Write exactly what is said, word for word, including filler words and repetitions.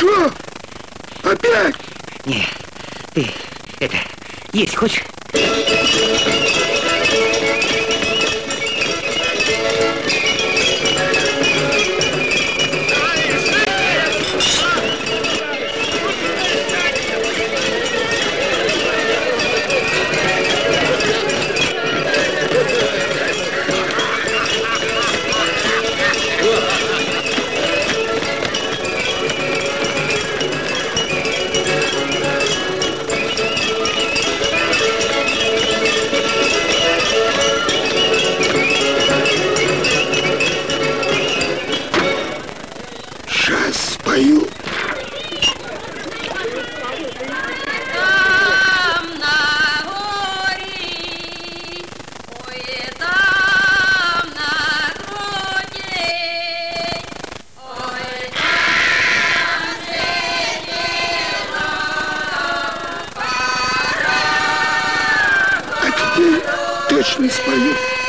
Что? Опять? Не, ты это, есть хочешь? Спою. Там на горе, ой, там на груди, ой, там сидела пора. А теперь точно спою.